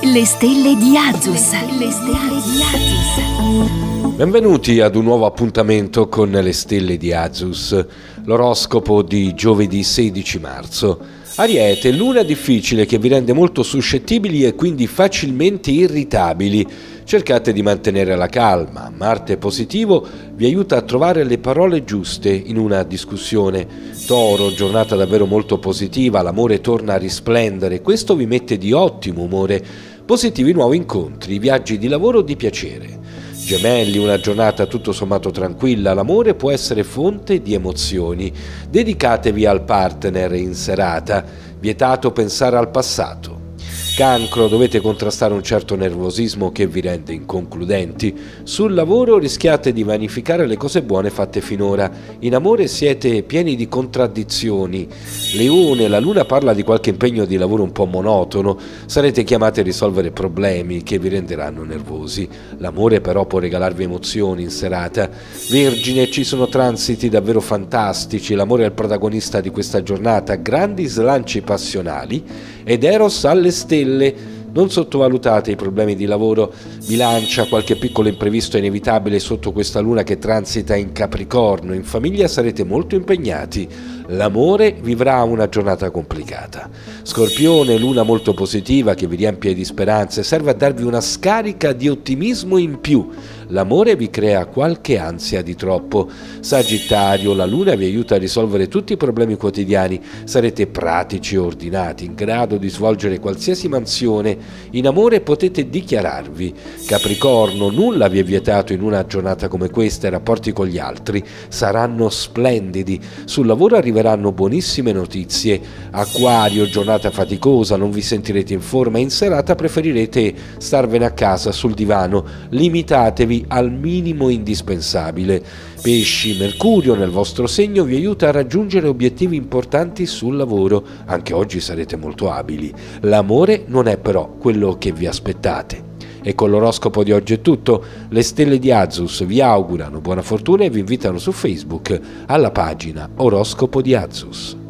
Le stelle di Azus. Le stelle di Azus. Benvenuti ad un nuovo appuntamento con le stelle di Azus, l'oroscopo di giovedì 16 marzo. Ariete, luna difficile che vi rende molto suscettibili e quindi facilmente irritabili. Cercate di mantenere la calma. Marte positivo vi aiuta a trovare le parole giuste in una discussione. Toro, giornata davvero molto positiva, l'amore torna a risplendere, questo vi mette di ottimo umore. Positivi nuovi incontri, viaggi di lavoro o di piacere. Gemelli, una giornata tutto sommato tranquilla, l'amore può essere fonte di emozioni. Dedicatevi al partner in serata, vietato pensare al passato. Cancro, dovete contrastare un certo nervosismo che vi rende inconcludenti. Sul lavoro rischiate di vanificare le cose buone fatte finora. In amore siete pieni di contraddizioni. Leone, la luna parla di qualche impegno di lavoro un po' monotono. Sarete chiamati a risolvere problemi che vi renderanno nervosi. L'amore però può regalarvi emozioni in serata. Vergine, ci sono transiti davvero fantastici. L'amore è il protagonista di questa giornata. Grandi slanci passionali ed Eros alle stelle. Non sottovalutate i problemi di lavoro. Bilancia, qualche piccolo imprevisto è inevitabile sotto questa luna che transita in Capricorno. In famiglia sarete molto impegnati. L'amore vivrà una giornata complicata. Scorpione, luna molto positiva che vi riempie di speranze, serve a darvi una scarica di ottimismo in più. L'amore vi crea qualche ansia di troppo. Sagittario, la luna vi aiuta a risolvere tutti i problemi quotidiani. Sarete pratici e ordinati, in grado di svolgere qualsiasi mansione. In amore potete dichiararvi. Capricorno, nulla vi è vietato in una giornata come questa. I rapporti con gli altri saranno splendidi. Sul lavoro arriveranno buonissime notizie. Acquario, giornata faticosa, non vi sentirete in forma. In serata preferirete starvene a casa sul divano. Limitatevi al minimo indispensabile. Pesci, Mercurio nel vostro segno vi aiuta a raggiungere obiettivi importanti sul lavoro. Anche oggi sarete molto abili. L'amore non è però quello che vi aspettate. E con l'oroscopo di oggi è tutto. Le stelle di Azus vi augurano buona fortuna e vi invitano su Facebook alla pagina Oroscopo di Azus.